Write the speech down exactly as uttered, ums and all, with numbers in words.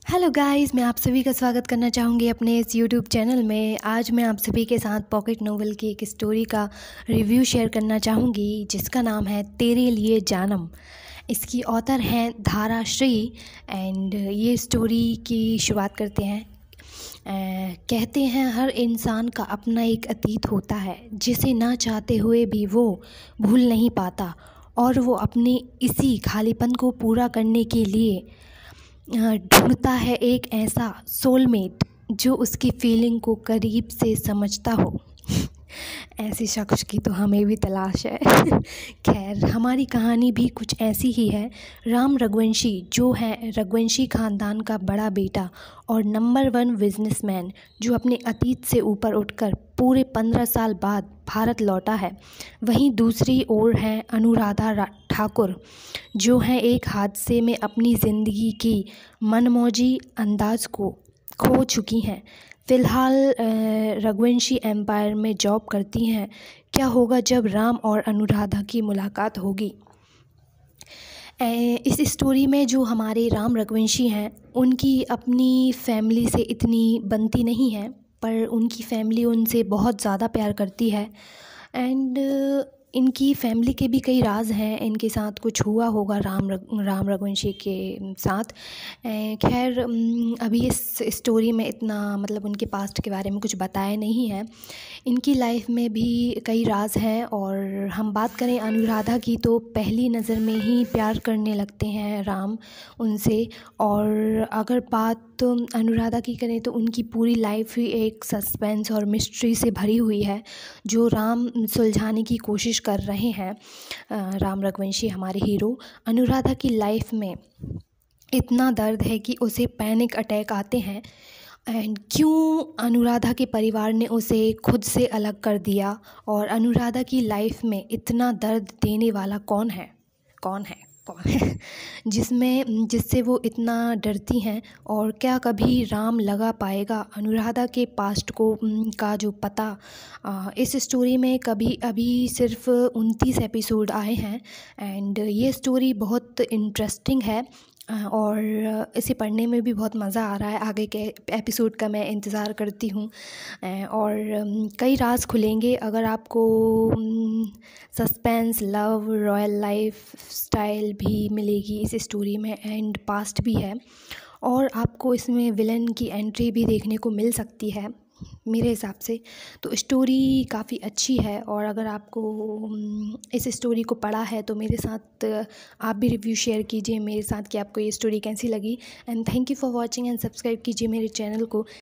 Hello guys, मैं आप सभी का स्वागत करना चाहूँगी अपने इस यूट्यूब चैनल में। आज मैं आप सभी के साथ पॉकेट नोवेल की एक स्टोरी का रिव्यू शेयर करना चाहूँगी जिसका नाम है तेरे लिए जानम। इसकी ऑथर हैं धारा श्री एंड ये स्टोरी की शुरुआत करते हैं। अ, कहते हैं हर इंसान का अपना एक अतीत होता है जिसे ना चाहते हुए भी वो भूल नहीं पाता, और वो अपने इसी खालीपन को पूरा करने के लिए ढूंढता है एक ऐसा सोलमेट जो उसकी फीलिंग को करीब से समझता हो। ऐसे शख्स की तो हमें भी तलाश है। खैर, हमारी कहानी भी कुछ ऐसी ही है। राम रघुवंशी जो है रघुवंशी ख़ानदान का बड़ा बेटा और नंबर वन बिजनेसमैन, जो अपने अतीत से ऊपर उठकर पूरे पंद्रह साल बाद भारत लौटा है। वहीं दूसरी ओर है अनुराधा ठाकुर, जो हैं एक हादसे में अपनी ज़िंदगी की मनमौजी अंदाज को खो चुकी हैं। फ़िलहाल रघुवंशी एम्पायर में जॉब करती हैं। क्या होगा जब राम और अनुराधा की मुलाकात होगी? इस स्टोरी में जो हमारे राम रघुवंशी हैं उनकी अपनी फैमिली से इतनी बनती नहीं है, पर उनकी फैमिली उनसे बहुत ज़्यादा प्यार करती है। एंड इनकी फैमिली के भी कई राज हैं, इनके साथ कुछ हुआ होगा राम राम रघुवंशी के साथ। खैर, अभी इस स्टोरी में इतना मतलब उनके पास्ट के बारे में कुछ बताया नहीं है। इनकी लाइफ में भी कई राज हैं। और हम बात करें अनुराधा की, तो पहली नज़र में ही प्यार करने लगते हैं राम उनसे। और अगर बात तो अनुराधा की करें तो उनकी पूरी लाइफ ही एक सस्पेंस और मिस्ट्री से भरी हुई है, जो राम सुलझाने की कोशिश कर रहे हैं। राम रघुवंशी हमारे हीरो। अनुराधा की लाइफ में इतना दर्द है कि उसे पैनिक अटैक आते हैं। एंड क्यों अनुराधा के परिवार ने उसे खुद से अलग कर दिया, और अनुराधा की लाइफ में इतना दर्द देने वाला कौन है कौन है कौन है जिसमें जिससे वो इतना डरती हैं। और क्या कभी राम लगा पाएगा अनुराधा के पास्ट को का जो पता? आ, इस स्टोरी में कभी अभी सिर्फ उनतीस एपिसोड आए हैं। एंड ये स्टोरी बहुत इंटरेस्टिंग है और इसे पढ़ने में भी बहुत मज़ा आ रहा है। आगे के एपिसोड का मैं इंतज़ार करती हूँ। और कई राज खुलेंगे। अगर आपको suspense, love, royal lifestyle भी मिलेगी इस स्टोरी में, एंड पास्ट भी है। और आपको इसमें विलन की एंट्री भी देखने को मिल सकती है मेरे हिसाब से। तो स्टोरी काफ़ी अच्छी है। और अगर आपको इस स्टोरी को पढ़ा है तो मेरे साथ आप भी रिव्यू शेयर कीजिए मेरे साथ कि आपको ये स्टोरी कैसी लगी। And thank you for watching and subscribe कीजिए मेरे चैनल को।